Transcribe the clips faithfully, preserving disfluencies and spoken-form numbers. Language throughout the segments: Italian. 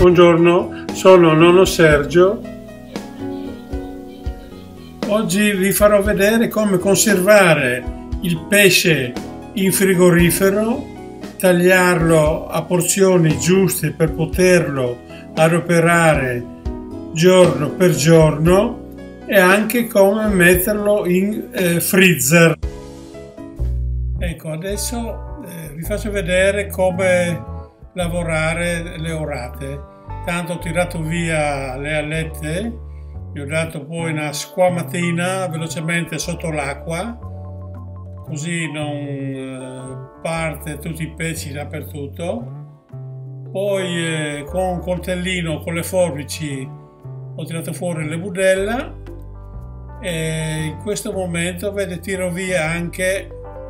Buongiorno, sono nonno Sergio. Oggi vi farò vedere come conservare il pesce in frigorifero, tagliarlo a porzioni giuste per poterlo adoperare giorno per giorno e anche come metterlo in eh, freezer. Ecco, adesso eh, vi faccio vedere come lavorare le orate. Tanto ho tirato via le alette, gli ho dato poi una squamatina velocemente sotto l'acqua, così non eh, parte tutti i pezzi dappertutto. Poi eh, con un coltellino, con le forbici, ho tirato fuori le budella e in questo momento, vedete, tiro via anche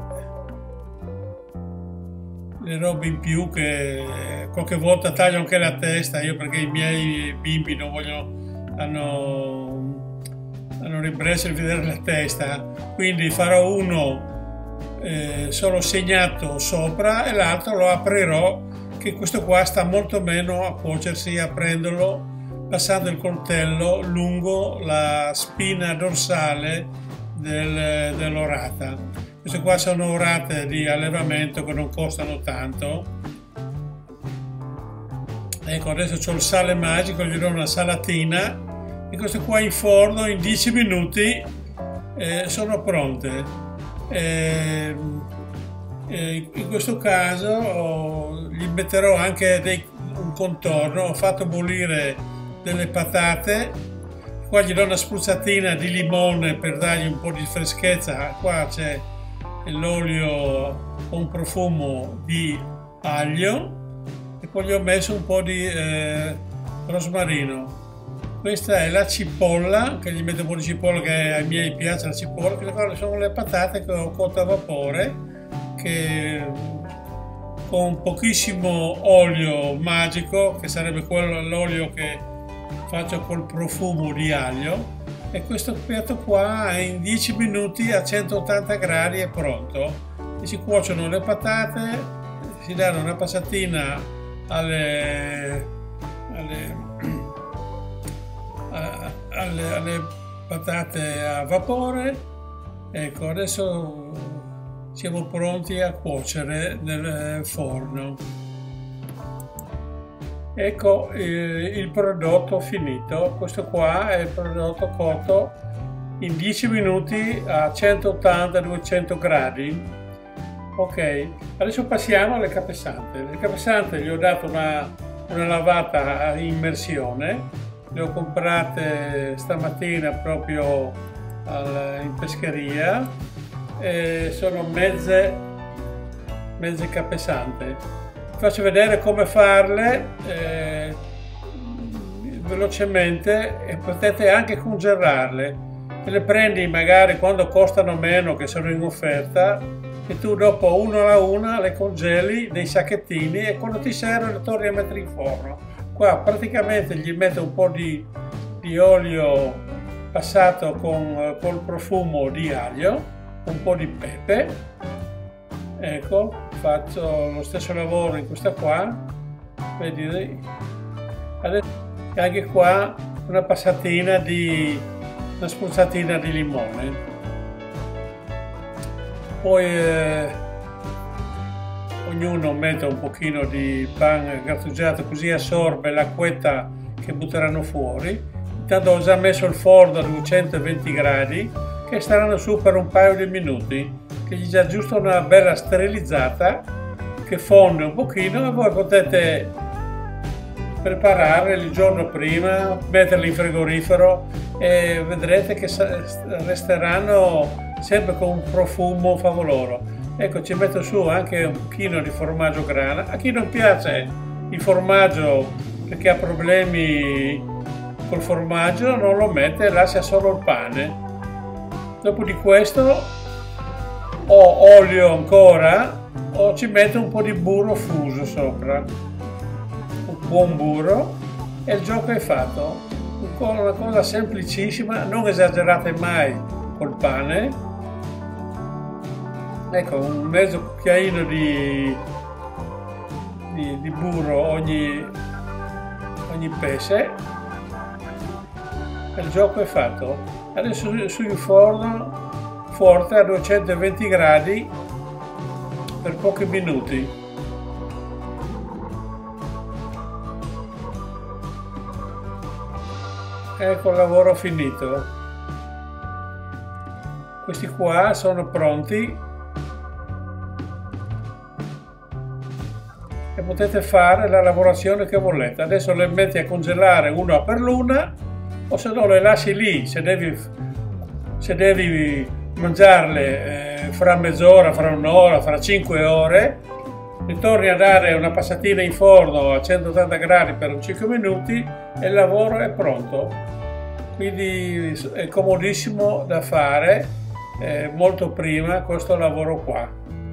le robe in più, che qualche volta taglio anche la testa io, perché i miei bimbi non vogliono, hanno, hanno ribrezzo di vedere la testa, quindi farò uno eh, solo segnato sopra e l'altro lo aprirò, che questo qua sta molto meno a cuocersi aprendolo, passando il coltello lungo la spina dorsale del, dell'orata. Queste qua sono orate di allevamento che non costano tanto. Ecco, adesso ho il sale magico, gli do una salatina e queste qua in forno in dieci minuti eh, sono pronte. Eh, eh, in questo caso oh, gli metterò anche dei, un contorno. Ho fatto bollire delle patate, qua gli do una spruzzatina di limone per dargli un po' di freschezza. Qua c'è l'olio con un profumo di aglio e poi gli ho messo un po' di eh, rosmarino. Questa è la cipolla, che gli metto un po' di cipolla, che ai miei piace la cipolla. Queste sono le patate che ho cotto a vapore, che con pochissimo olio magico, che sarebbe quello l'olio che faccio col profumo di aglio. E questo piatto qua in dieci minuti a centottanta gradi è pronto. E si cuociono le patate, si danno una passatina alle, alle, alle, alle patate a vapore. Ecco, adesso siamo pronti a cuocere nel forno. Ecco eh, il prodotto finito. Questo qua è il prodotto cotto in dieci minuti a centottanta duecento gradi. Ok, adesso passiamo alle capesante. Le capesante gli ho dato una, una lavata a immersione, le ho comprate stamattina proprio al, in pescheria, e sono mezze, mezze capesante. Faccio vedere come farle eh, velocemente, e potete anche congelarle. Te le prendi magari quando costano meno, che sono in offerta, e tu dopo una alla una le congeli nei sacchettini e quando ti serve le torni a mettere in forno. Qua praticamente gli metto un po' di, di olio passato con col profumo di aglio, un po' di pepe. Ecco, faccio lo stesso lavoro in questa qua, vedi, adesso anche qua una passatina di una spruzzatina di limone, poi eh, ognuno mette un pochino di pan grattugiato, così assorbe l'acquetta che butteranno fuori. Intanto ho già messo il forno a duecentoventi gradi, che staranno su per un paio di minuti, che gli dà giusto una bella sterilizzata, che fonde un pochino, e voi potete preparare il giorno prima, metterli in frigorifero e vedrete che resteranno sempre con un profumo favoloso. Ecco, ci metto su anche un pochino di formaggio grana. A chi non piace il formaggio perché ha problemi col formaggio non lo mette, lascia solo il pane. Dopo di questo o olio ancora, o ci metto un po' di burro fuso sopra, un buon burro, e il gioco è fatto. Una cosa semplicissima, non esagerate mai col pane. Ecco, un mezzo cucchiaino di, di, di burro ogni, ogni pesce e il gioco è fatto. Adesso sul forno forte a duecentoventi gradi per pochi minuti. Ecco il lavoro finito. Questi qua sono pronti e potete fare la lavorazione che volete. Adesso le metti a congelare una per l'una, o se no le lasci lì. Se devi, se devi mangiarle eh, fra mezz'ora, fra un'ora, fra cinque ore, ritorni a dare una passatina in forno a centottanta gradi per cinque minuti e il lavoro è pronto. Quindi è comodissimo da fare, eh, molto prima questo lavoro qua.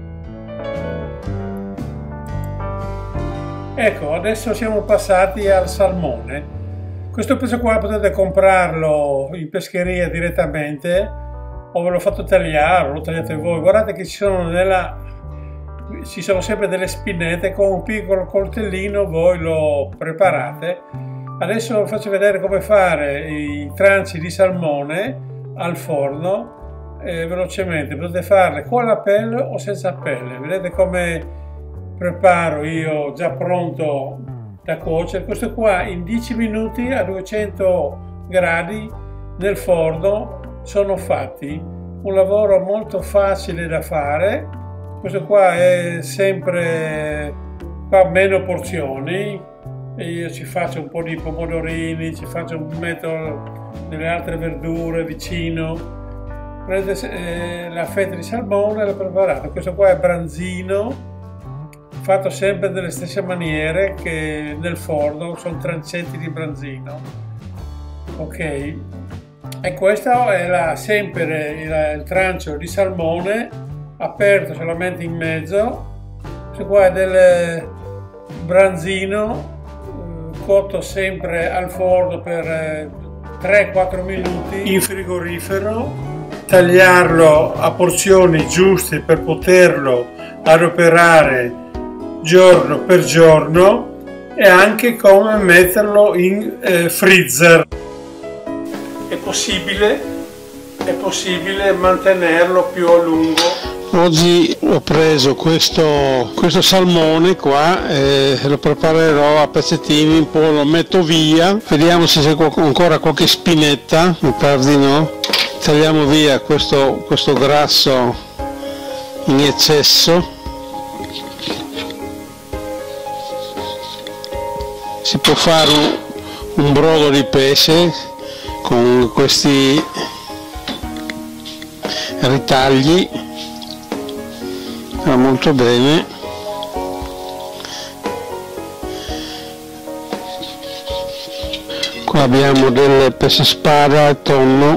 Ecco, adesso siamo passati al salmone. Questo pesce qua potete comprarlo in pescheria direttamente, o ve l'ho fatto tagliare, o lo tagliate voi. Guardate che ci sono, nella, ci sono sempre delle spinette, con un piccolo coltellino voi lo preparate. Adesso vi faccio vedere come fare i tranci di salmone al forno, eh, velocemente. Potete farle con la pelle o senza pelle. Vedete come preparo io già pronto da cuocere. Questo qua in dieci minuti a duecento gradi nel forno sono fatti. Un lavoro molto facile da fare. Questo qua è sempre qua meno porzioni. E io ci faccio un po' di pomodorini, ci faccio, metto delle altre verdure vicino. Prendete eh, la fetta di salmone e l'ho preparata. Questo qua è branzino, fatto sempre nelle stesse maniere che nel forno, sono trancetti di branzino. Ok, e questo è la, sempre il, il trancio di salmone aperto solamente in mezzo. Questo qua è del branzino cotto sempre al forno per tre quattro minuti in frigorifero, tagliarlo a porzioni giuste per poterlo adoperare giorno per giorno, e anche come metterlo in eh, freezer. È possibile, è possibile mantenerlo più a lungo. Oggi ho preso questo, questo salmone qua e lo preparerò a pezzettini, un po' lo metto via, vediamo se c'è ancora qualche spinetta, mi pare di no. Tagliamo via questo, questo grasso in eccesso. Si può fare un, un brodo di pesce con questi ritagli. Va molto bene. Qua abbiamo del pesce spada e tonno.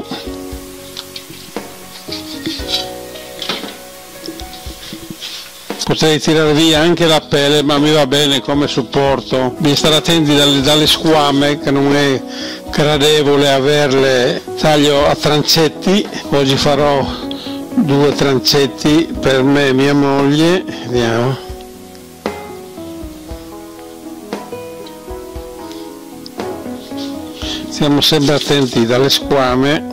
Potrei tirare via anche la pelle, ma mi va bene come supporto. Bisogna stare attenti dalle, dalle squame, che non è gradevole averle. Taglio a trancetti. Oggi farò due trancetti per me e mia moglie. Vediamo. Stiamo sempre attenti dalle squame.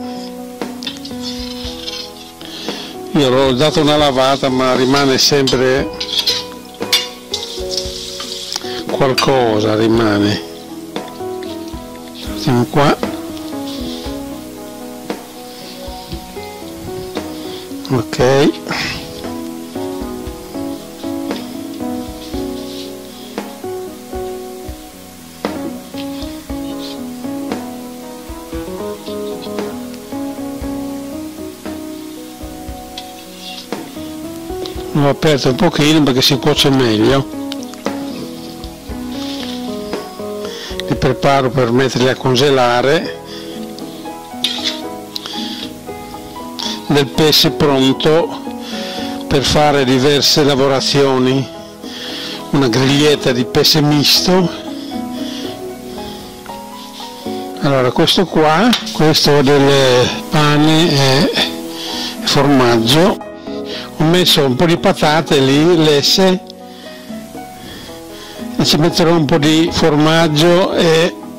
Io l'ho dato una lavata, ma rimane sempre qualcosa, rimane. Siamo qua. Ok. L'ho aperto un pochino perché si cuoce meglio. Li preparo per metterli a congelare. Del pesce pronto per fare diverse lavorazioni. Una griglietta di pesce misto. Allora, questo qua, questo del pane e formaggio. Ho messo un po' di patate lì, lesse, e ci metterò un po' di formaggio e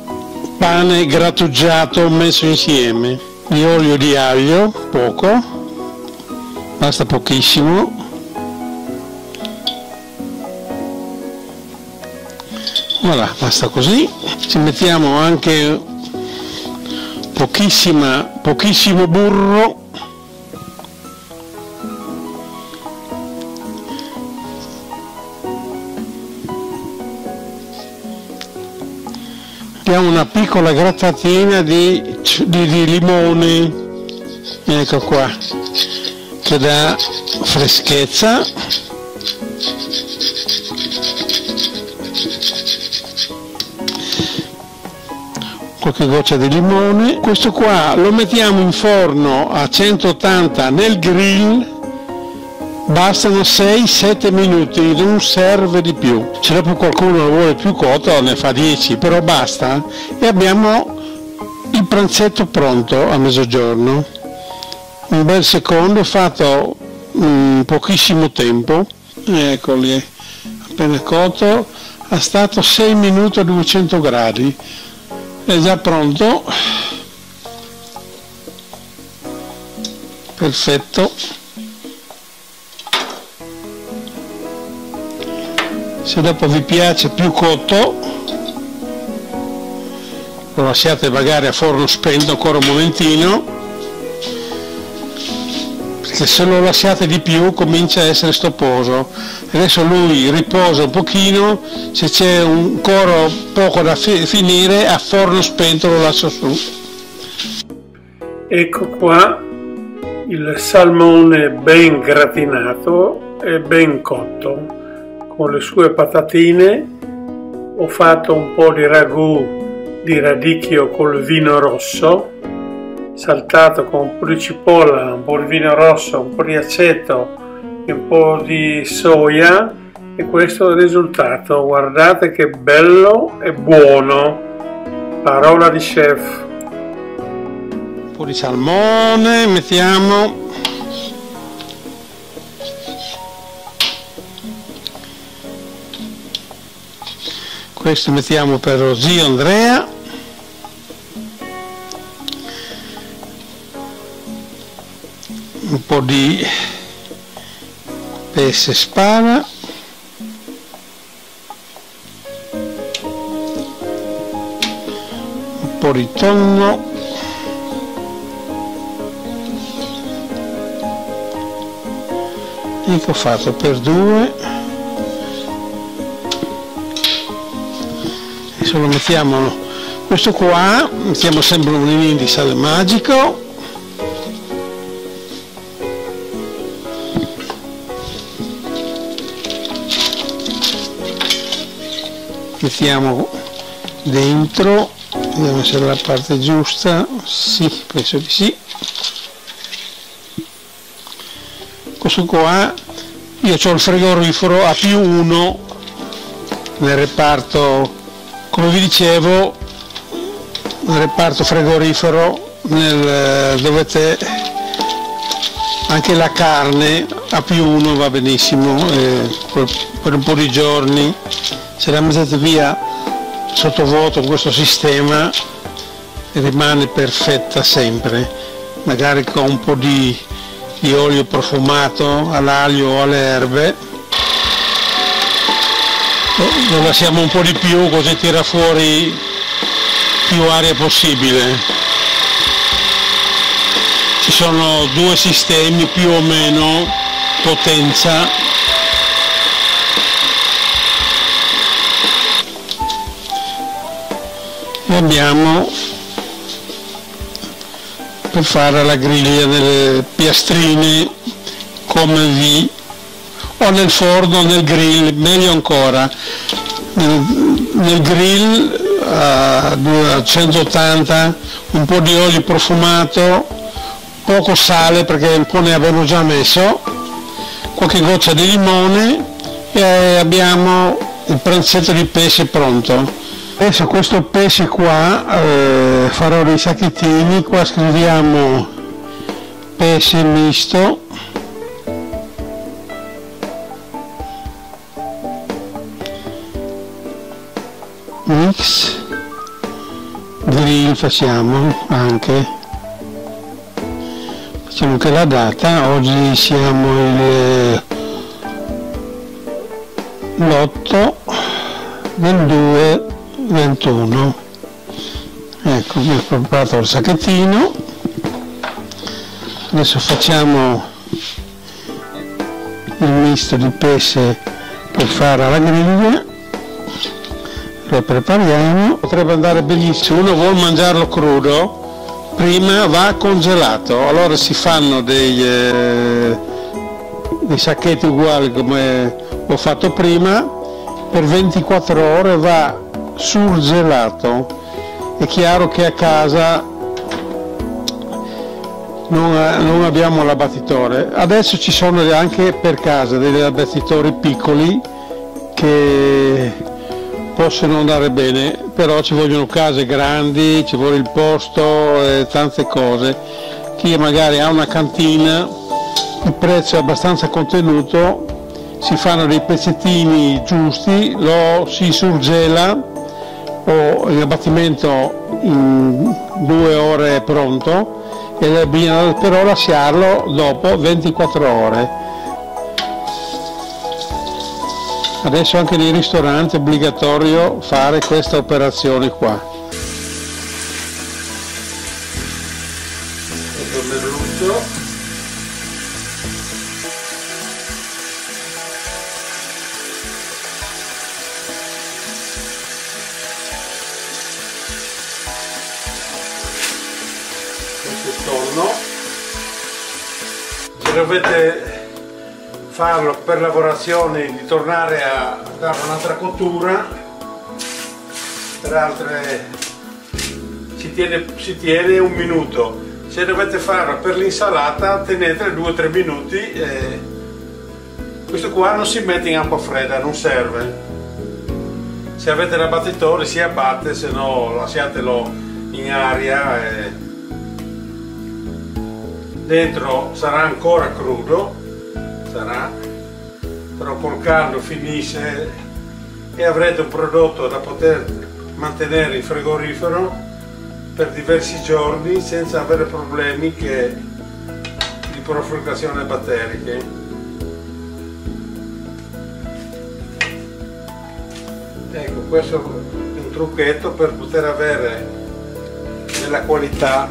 pane grattugiato messo insieme, di olio di aglio, poco, basta pochissimo, voilà, basta così. Ci mettiamo anche pochissima, pochissimo burro, abbiamo una piccola grattatina di, di, di limone, ecco qua, che dà freschezza. Qualche goccia di limone. Questo qua lo mettiamo in forno a centottanta nel grill, bastano sei sette minuti, non serve di più. Se dopo qualcuno lo vuole più cotto ne fa dieci, però basta e abbiamo il pranzetto pronto a mezzogiorno. Un bel secondo fatto in pochissimo tempo, eccoli, appena cotto, ha stato sei minuti a duecento gradi. È già pronto, perfetto. Se dopo vi piace più cotto lo lasciate magari a forno spento ancora un momentino, perché se lo lasciate di più comincia a essere stopposo. Adesso lui riposa un pochino, se c'è un coro poco da fi finire a forno spento lo lascio su. Ecco qua il salmone ben gratinato e ben cotto con le sue patatine. Ho fatto un po' di ragù di radicchio col vino rosso, saltato con un po' di cipolla, un po' di vino rosso, un po' di aceto e un po' di soia, e questo è il risultato. Guardate che bello e buono, parola di chef. Un po' di salmone mettiamo, questo mettiamo per lo zio Andrea, un po' di pesce spada, un po' di tonno, e che ho fatto per due. Adesso lo mettiamo, questo qua mettiamo sempre un pochino di sale magico, mettiamo dentro, vediamo se è la parte giusta, sì, penso di sì. Questo qua, io ho il frigorifero a più uno nel reparto, come vi dicevo, nel reparto frigorifero, nel, dovete, anche la carne a più uno va benissimo, eh, per, per un po' di giorni. Se la mettete via sottovuoto con questo sistema rimane perfetta sempre, magari con un po' di, di olio profumato all'aglio o alle erbe, lo lasciamo un po' di più così tira fuori più aria possibile. Ci sono due sistemi più o meno potenza. E abbiamo per fare la griglia delle piastrine, come vi, o nel forno o nel grill, meglio ancora nel, nel grill a centottanta, un po' di olio profumato, poco sale perché un po' ne abbiamo già messo, qualche goccia di limone e abbiamo il pranzetto di pesce pronto. Adesso questo pesce qua eh, farò dei sacchettini, qua scriviamo pesce misto, mix, grill facciamo anche, facciamo anche la data. Oggi siamo il l'otto del due ventuno. Ecco, mi ho preparato il sacchettino. Adesso facciamo il misto di pesce per fare alla griglia, lo prepariamo. Potrebbe andare benissimo. Uno vuole mangiarlo crudo, prima va congelato, allora si fanno dei, eh, dei sacchetti uguali come ho fatto prima, per ventiquattro ore va surgelato. È chiaro che a casa non, non abbiamo l'abbattitore. Adesso ci sono anche per casa degli abbattitori piccoli che possono andare bene, però ci vogliono case grandi, ci vuole il posto e tante cose. Chi magari ha una cantina, il prezzo è abbastanza contenuto, si fanno dei pezzettini giusti, lo si surgela o l'abbattimento in due ore è pronto, e bisogna però lasciarlo dopo ventiquattro ore. Adesso anche nei ristoranti è obbligatorio fare questa operazione qua. Ecco il merluzzo. Questo è tonno. Se dovete farlo per lavorazioni di tornare a dare un'altra cottura, per altre si tiene, si tiene un minuto. Se dovete farlo per l'insalata tenete due o tre minuti. E questo qua non si mette in acqua fredda, non serve. Se avete l'abbattitore si abbatte, se no lasciatelo in aria e dentro sarà ancora crudo, sarà, però col caldo finisce e avrete un prodotto da poter mantenere in frigorifero per diversi giorni senza avere problemi che di prolificazione batteriche. Ecco, questo è un trucchetto per poter avere della qualità.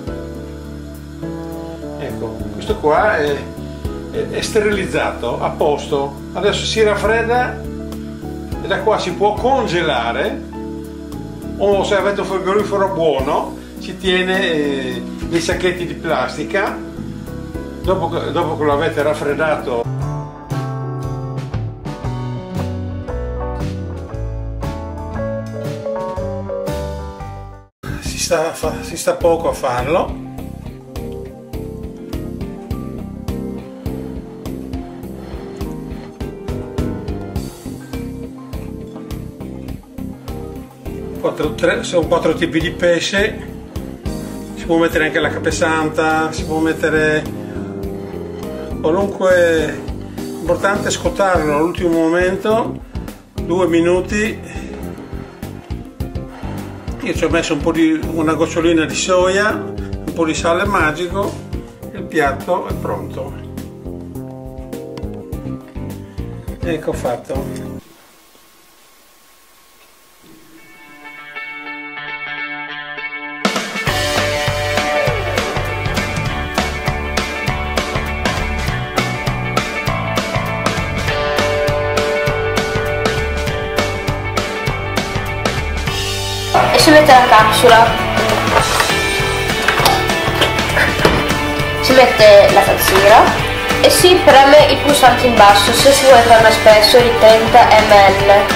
Ecco, questo qua è, è, è sterilizzato, a posto. Adesso si raffredda e da qua si può congelare, o se avete un frigorifero buono si tiene eh, nei sacchetti di plastica. Dopo che, dopo che lo avete raffreddato si sta, fa, si sta poco a farlo. Quattro, tre, sono quattro tipi di pesce, si può mettere anche la capesanta, si può mettere qualunque, l'importante è scottarlo all'ultimo momento, due minuti. Io ci ho messo un po' di, una gocciolina di soia, un po' di sale magico, il piatto è pronto. Ecco fatto. E si mette la capsula, si mette la tazzina e si preme il pulsante in basso se si vuole fare un espresso di trenta millilitri.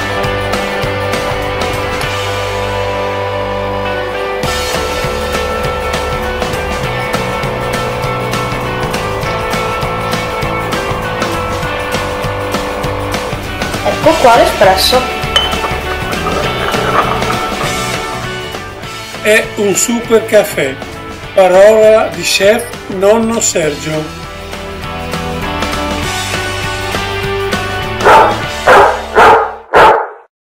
Ecco qua l'espresso. È un super caffè, parola di chef nonno Sergio.